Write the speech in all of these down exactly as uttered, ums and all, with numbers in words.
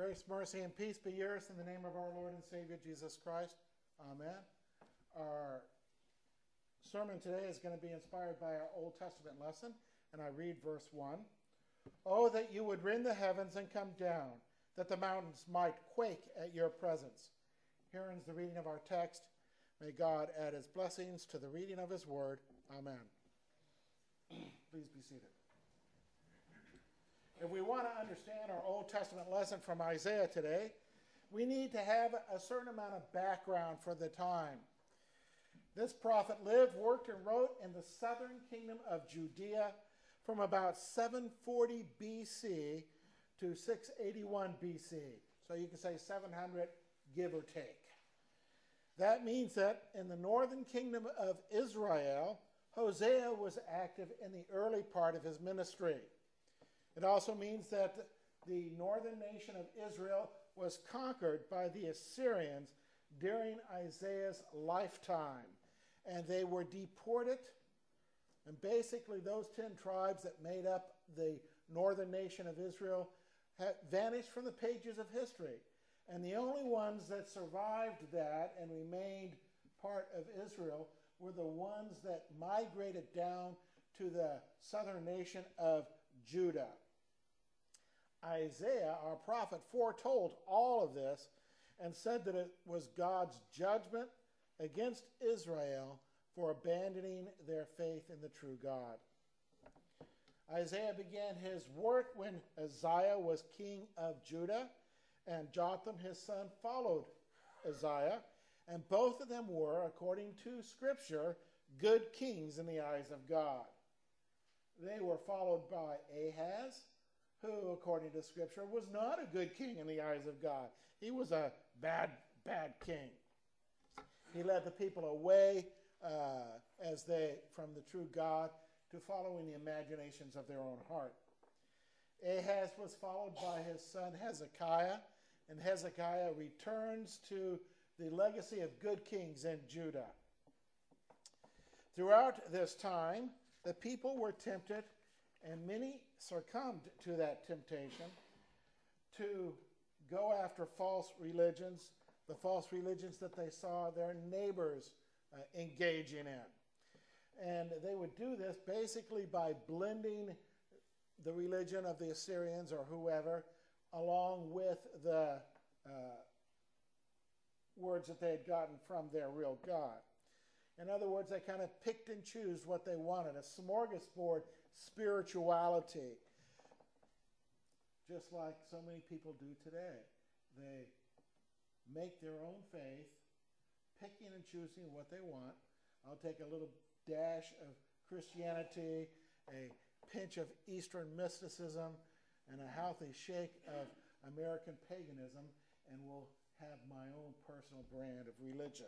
Grace, mercy, and peace be yours in the name of our Lord and Savior, Jesus Christ. Amen. Our sermon today is going to be inspired by our Old Testament lesson, and I read verse one. Oh, that you would rend the heavens and come down, that the mountains might quake at your presence. Here ends the reading of our text. May God add his blessings to the reading of his word. Amen. Please be seated. If we want to understand our Old Testament lesson from Isaiah today, we need to have a certain amount of background for the time. This prophet lived, worked, and wrote in the southern kingdom of Judea from about seven forty B C to six eighty-one B C. So you can say seven hundred, give or take. That means that in the northern kingdom of Israel, Hosea was active in the early part of his ministry. It also means that the northern nation of Israel was conquered by the Assyrians during Isaiah's lifetime, and they were deported. And basically those ten tribes that made up the northern nation of Israel had vanished from the pages of history. And the only ones that survived that and remained part of Israel were the ones that migrated down to the southern nation of Judah. Isaiah, our prophet, foretold all of this and said that it was God's judgment against Israel for abandoning their faith in the true God. Isaiah began his work when Uzziah was king of Judah, and Jotham, his son, followed Uzziah, and both of them were, according to Scripture, good kings in the eyes of God. They were followed by Ahaz, who, according to Scripture, was not a good king in the eyes of God. He was a bad, bad king. He led the people away uh, as they from the true God to following the imaginations of their own heart. Ahaz was followed by his son Hezekiah, and Hezekiah returns to the legacy of good kings in Judah. Throughout this time, the people were tempted, and many succumbed to that temptation to go after false religions, the false religions that they saw their neighbors uh, engaging in. And they would do this basically by blending the religion of the Assyrians or whoever along with the uh, words that they had gotten from their real God. In other words, they kind of picked and chose what they wanted, a smorgasbord spirituality, just like so many people do today. They make their own faith, picking and choosing what they want. I'll take a little dash of Christianity, a pinch of Eastern mysticism, and a healthy shake of American paganism, and we'll have my own personal brand of religion.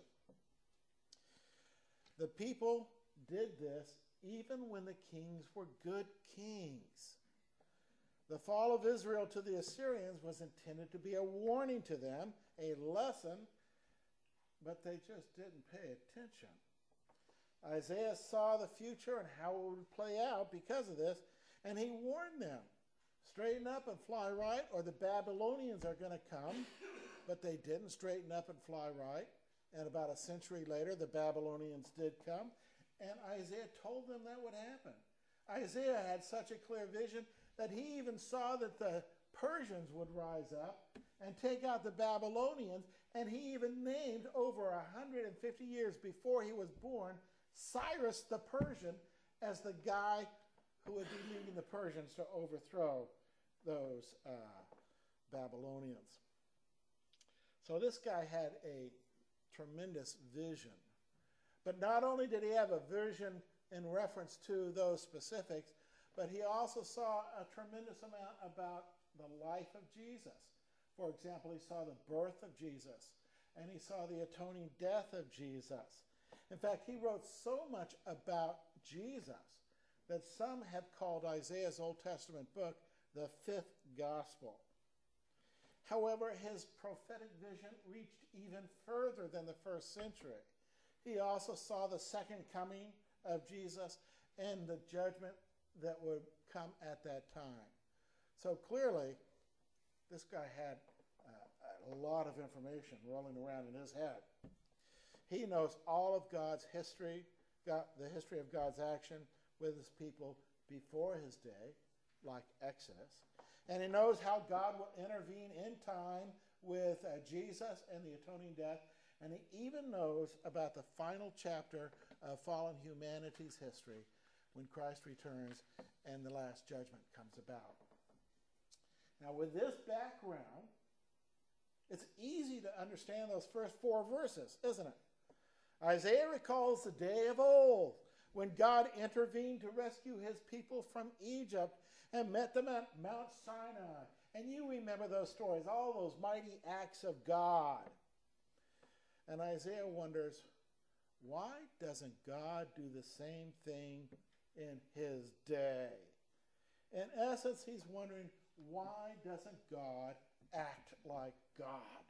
The people did this even when the kings were good kings. The fall of Israel to the Assyrians was intended to be a warning to them, a lesson, but they just didn't pay attention. Isaiah saw the future and how it would play out because of this, and he warned them, straighten up and fly right, or the Babylonians are going to come. But they didn't straighten up and fly right. And about a century later, the Babylonians did come, and Isaiah told them that would happen. Isaiah had such a clear vision that he even saw that the Persians would rise up and take out the Babylonians, and he even named over one hundred fifty years before he was born Cyrus the Persian as the guy who would be leading the Persians to overthrow those uh, Babylonians. So this guy had a tremendous vision. But not only did he have a vision in reference to those specifics, but he also saw a tremendous amount about the life of Jesus. For example, he saw the birth of Jesus, and he saw the atoning death of Jesus. In fact, he wrote so much about Jesus that some have called Isaiah's Old Testament book the fifth gospel. However, his prophetic vision reached even further than the first century. He also saw the second coming of Jesus and the judgment that would come at that time. So clearly, this guy had a lot of information rolling around in his head. He knows all of God's history, God, the history of God's action with his people before his day, like Exodus. And he knows how God will intervene in time with uh, Jesus and the atoning death. And he even knows about the final chapter of fallen humanity's history when Christ returns and the last judgment comes about. Now, with this background, it's easy to understand those first four verses, isn't it? Isaiah recalls the day of old when God intervened to rescue his people from Egypt and met them at Mount Sinai. And you remember those stories, all those mighty acts of God. And Isaiah wonders, why doesn't God do the same thing in his day? In essence, he's wondering, why doesn't God act like God?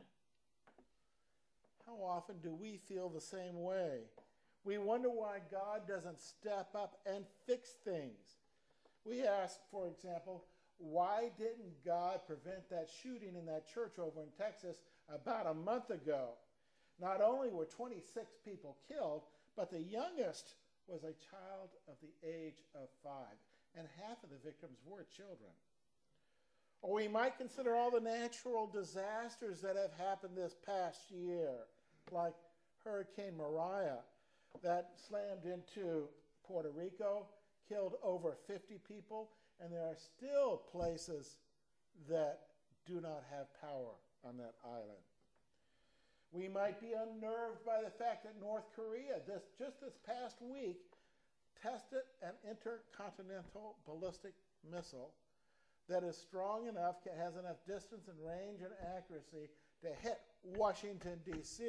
How often do we feel the same way? We wonder why God doesn't step up and fix things. We ask, for example, why didn't God prevent that shooting in that church over in Texas about a month ago? Not only were twenty-six people killed, but the youngest was a child of the age of five, and half of the victims were children. Or we might consider all the natural disasters that have happened this past year, like Hurricane Maria that slammed into Puerto Rico, killed over fifty people, and there are still places that do not have power on that island. We might be unnerved by the fact that North Korea, this, just this past week, tested an intercontinental ballistic missile that is strong enough, has enough distance and range and accuracy to hit Washington, D C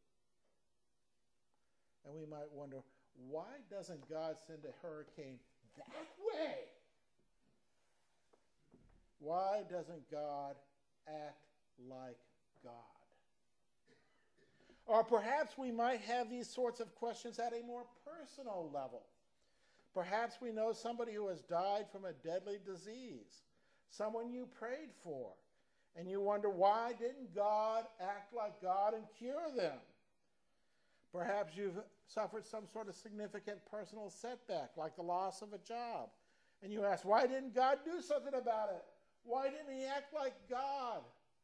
And we might wonder, why doesn't God send a hurricane that way? Why doesn't God act like God? Or perhaps we might have these sorts of questions at a more personal level. Perhaps we know somebody who has died from a deadly disease, someone you prayed for, and you wonder, why didn't God act like God and cure them? Perhaps you've suffered some sort of significant personal setback, like the loss of a job, and you ask, why didn't God do something about it? Why didn't he act like God?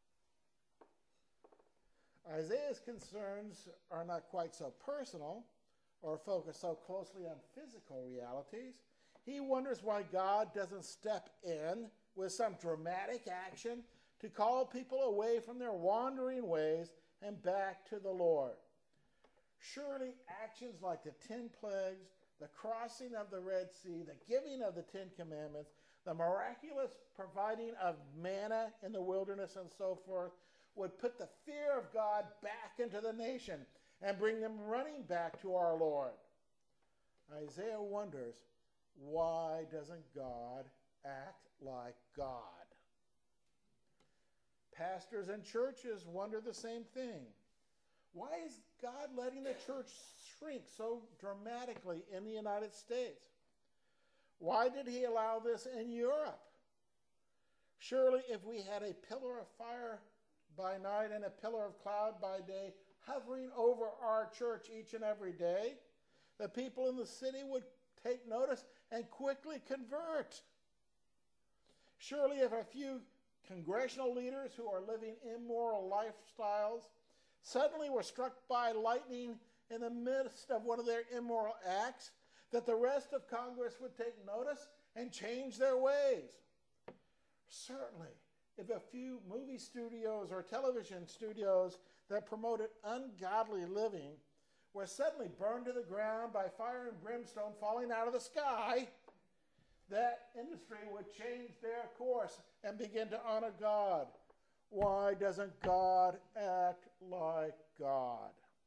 Isaiah's concerns are not quite so personal or focus so closely on physical realities. He wonders why God doesn't step in with some dramatic action to call people away from their wandering ways and back to the Lord. Surely actions like the ten plagues, the crossing of the Red Sea, the giving of the Ten Commandments, the miraculous providing of manna in the wilderness and so forth would put the fear of God back into the nation and bring them running back to our Lord. Isaiah wonders, why doesn't God act like God? Pastors and churches wonder the same thing. Why is God letting the church shrink so dramatically in the United States? Why did he allow this in Europe? Surely if we had a pillar of fire by night and a pillar of cloud by day hovering over our church each and every day, the people in the city would take notice and quickly convert. Surely if a few congressional leaders who are living immoral lifestyles suddenly were struck by lightning in the midst of one of their immoral acts, that the rest of Congress would take notice and change their ways. Certainly, if a few movie studios or television studios that promoted ungodly living were suddenly burned to the ground by fire and brimstone falling out of the sky, that industry would change their course and begin to honor God. Why doesn't God act like God?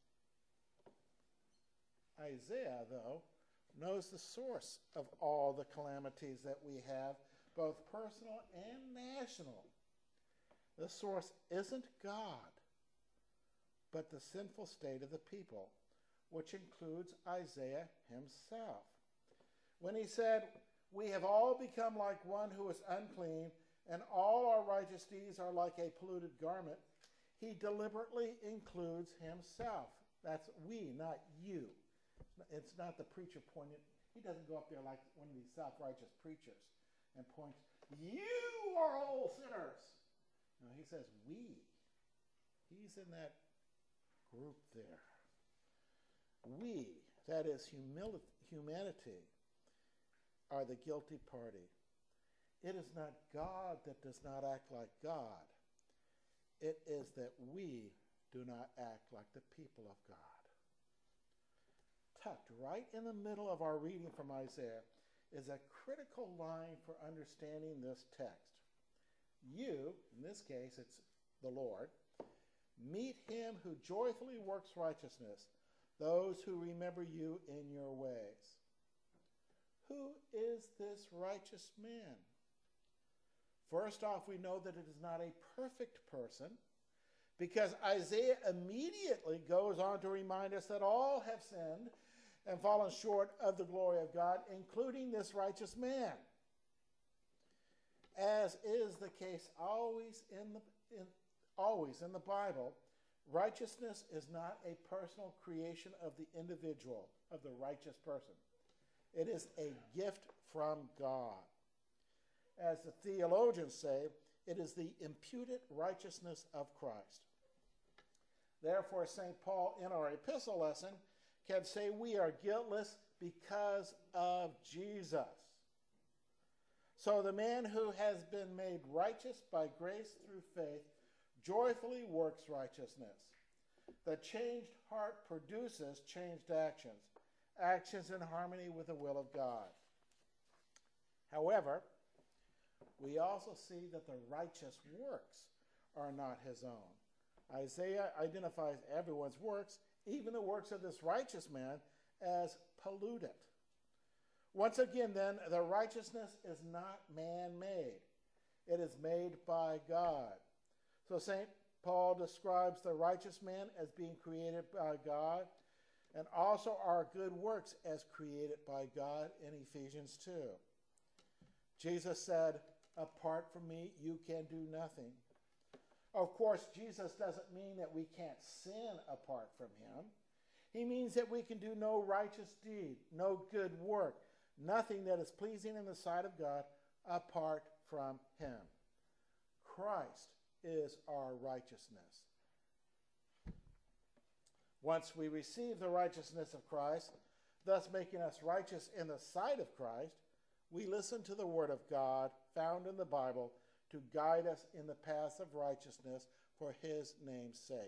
Isaiah, though, knows the source of all the calamities that we have, both personal and national. The source isn't God, but the sinful state of the people, which includes Isaiah himself. When he said, "We have all become like one who is unclean, and all our righteous deeds are like a polluted garment," he deliberately includes himself. That's we, not you. It's not the preacher pointing. He doesn't go up there like one of these self-righteous preachers and points, you are all sinners. No, he says we. He's in that group there. We, that is humility, humanity, are the guilty party. It is not God that does not act like God. It is that we do not act like the people of God. Tucked right in the middle of our reading from Isaiah is a critical line for understanding this text. You, in this case, it's the Lord, meet him who joyfully works righteousness, those who remember you in your ways. Who is this righteous man? First off, we know that it is not a perfect person, because Isaiah immediately goes on to remind us that all have sinned and fallen short of the glory of God, including this righteous man. As is the case always in the, in, always in the Bible, righteousness is not a personal creation of the individual, of the righteous person. It is a gift from God. As the theologians say, it is the imputed righteousness of Christ. Therefore, Saint Paul, in our epistle lesson, can say we are guiltless because of Jesus. So the man who has been made righteous by grace through faith joyfully works righteousness. The changed heart produces changed actions, actions in harmony with the will of God. However, we also see that the righteous works are not his own. Isaiah identifies everyone's works, even the works of this righteous man, as polluted. Once again, then, the righteousness is not man-made. It is made by God. So Saint Paul describes the righteous man as being created by God, and also our good works as created by God in Ephesians two. Jesus said, apart from me, you can do nothing. Of course, Jesus doesn't mean that we can't sin apart from him. He means that we can do no righteous deed, no good work, nothing that is pleasing in the sight of God apart from him. Christ is our righteousness. Once we receive the righteousness of Christ, thus making us righteous in the sight of Christ, we listen to the word of God found in the Bible to guide us in the paths of righteousness for his name's sake.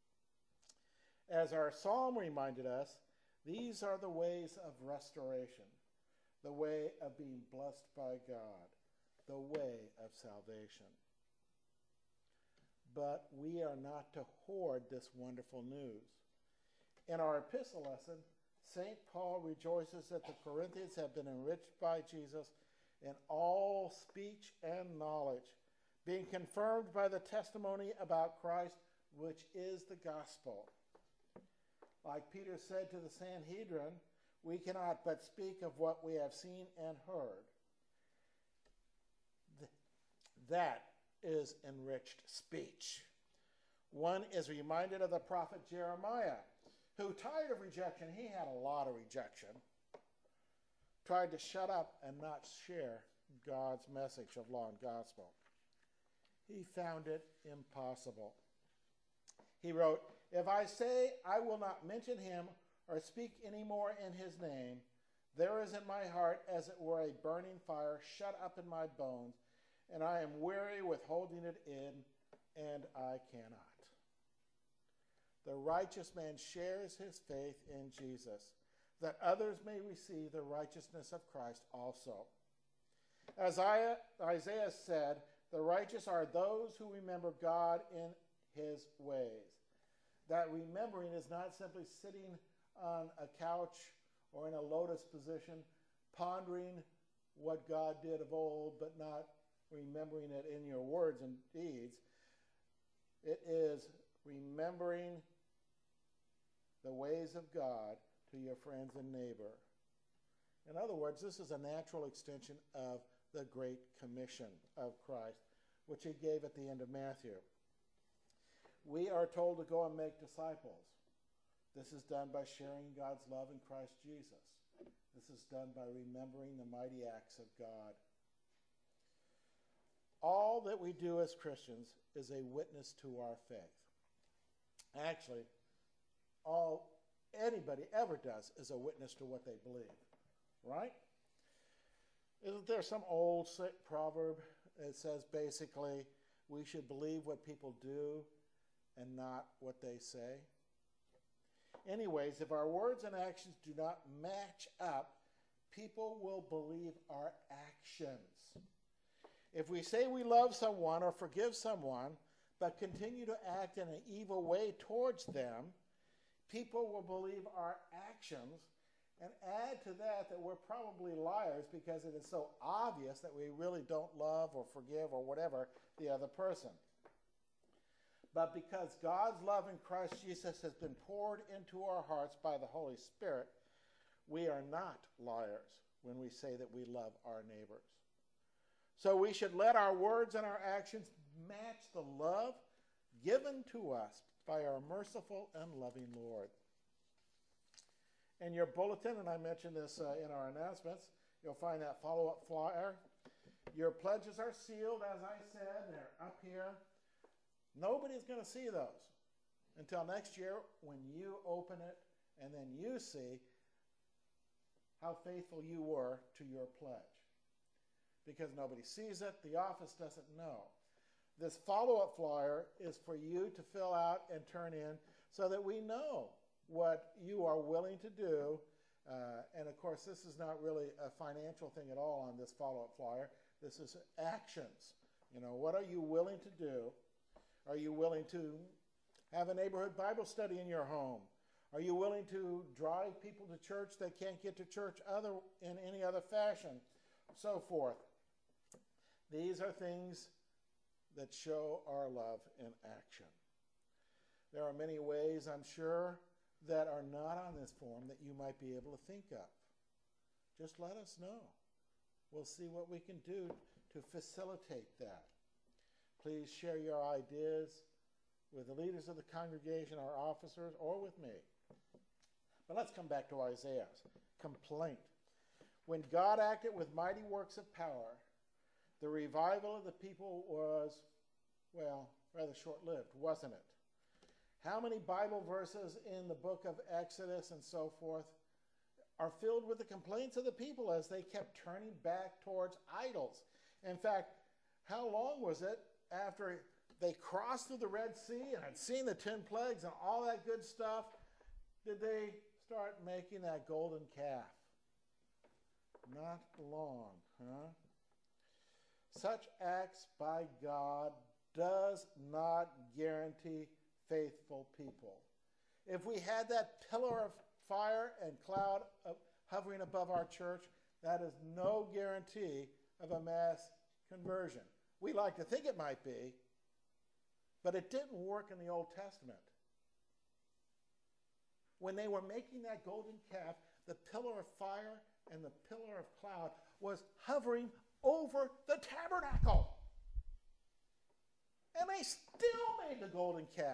As our psalm reminded us, these are the ways of restoration, the way of being blessed by God, the way of salvation. But we are not to hoard this wonderful news. In our epistle lesson, Saint Paul rejoices that the Corinthians have been enriched by Jesus in all speech and knowledge, being confirmed by the testimony about Christ, which is the gospel. Like Peter said to the Sanhedrin, we cannot but speak of what we have seen and heard. Th- that is enriched speech. One is reminded of the prophet Jeremiah, who, tired of rejection, he had a lot of rejection, tried to shut up and not share God's message of law and gospel. He found it impossible. He wrote, if I say I will not mention him or speak any more in his name, there is in my heart as it were a burning fire shut up in my bones, and I am weary with holding it in, and I cannot. The righteous man shares his faith in Jesus, that others may receive the righteousness of Christ also. As Isaiah said, the righteous are those who remember God in his ways. That remembering is not simply sitting on a couch or in a lotus position, pondering what God did of old, but not remembering it in your words and deeds. It is remembering the ways of God to your friends and neighbor. In other words, this is a natural extension of the Great Commission of Christ, which he gave at the end of Matthew. We are told to go and make disciples. This is done by sharing God's love in Christ Jesus. This is done by remembering the mighty acts of God. All that we do as Christians is a witness to our faith. Actually, all anybody ever does is a witness to what they believe, right? Isn't there some old proverb that says basically we should believe what people do and not what they say? Anyways, if our words and actions do not match up, people will believe our actions. If we say we love someone or forgive someone, but continue to act in an evil way towards them, people will believe our actions, and add to that that we're probably liars because it is so obvious that we really don't love or forgive or whatever the other person. But because God's love in Christ Jesus has been poured into our hearts by the Holy Spirit, we are not liars when we say that we love our neighbors. So we should let our words and our actions match the love given to us by our merciful and loving Lord. In your bulletin, and I mentioned this uh, in our announcements, you'll find that follow-up flyer. Your pledges are sealed, as I said. They're up here. Nobody's going to see those until next year when you open it and then you see how faithful you were to your pledge. Because nobody sees it, the office doesn't know. This follow-up flyer is for you to fill out and turn in so that we know what you are willing to do. Uh, and of course, this is not really a financial thing at all on this follow-up flyer. This is actions. You know, what are you willing to do? Are you willing to have a neighborhood Bible study in your home? Are you willing to drive people to church that can't get to church other in any other fashion? So forth. These are things that show our love in action. There are many ways, I'm sure, that are not on this form that you might be able to think of. Just let us know. We'll see what we can do to facilitate that. Please share your ideas with the leaders of the congregation, our officers, or with me. But let's come back to Isaiah's complaint. When God acted with mighty works of power, the revival of the people was, well, rather short-lived, wasn't it? How many Bible verses in the book of Exodus and so forth are filled with the complaints of the people as they kept turning back towards idols? In fact, how long was it after they crossed through the Red Sea and had seen the ten plagues and all that good stuff, did they start making that golden calf? Not long, huh? Such acts by God does not guarantee faithful people. If we had that pillar of fire and cloud of hovering above our church, that is no guarantee of a mass conversion. We like to think it might be, but it didn't work in the Old Testament. When they were making that golden calf, the pillar of fire and the pillar of cloud was hovering over the tabernacle. And they still made the golden calf.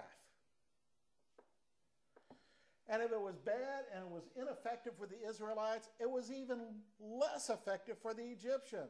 And if it was bad and it was ineffective for the Israelites, it was even less effective for the Egyptians.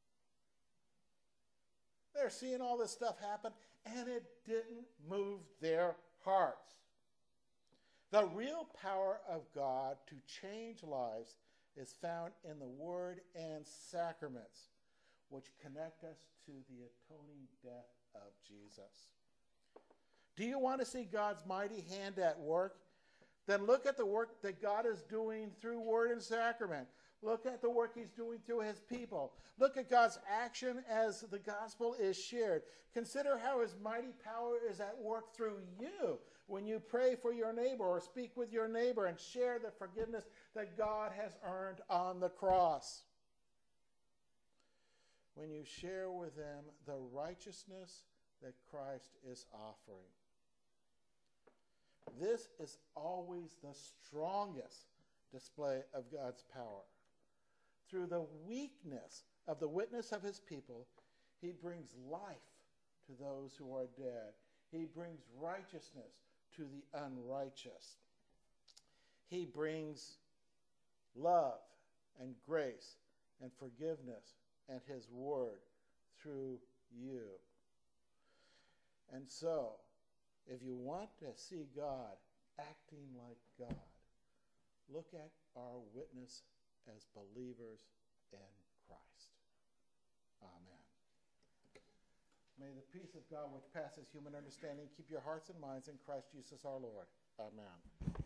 They're seeing all this stuff happen, and it didn't move their hearts. The real power of God to change lives is found in the Word and sacraments, which connect us to the atoning death of Jesus. Do you want to see God's mighty hand at work? Then look at the work that God is doing through Word and Sacrament. Look at the work he's doing through his people. Look at God's action as the gospel is shared. Consider how his mighty power is at work through you when you pray for your neighbor or speak with your neighbor and share the forgiveness that God has earned on the cross. When you share with them the righteousness that Christ is offering. This is always the strongest display of God's power. Through the weakness of the witness of his people, he brings life to those who are dead. He brings righteousness to the unrighteous. He brings love and grace and forgiveness and his word through you. And so, if you want to see God acting like God, look at our witness as believers in Christ. Amen. May the peace of God, which passes human understanding, keep your hearts and minds in Christ Jesus our Lord. Amen.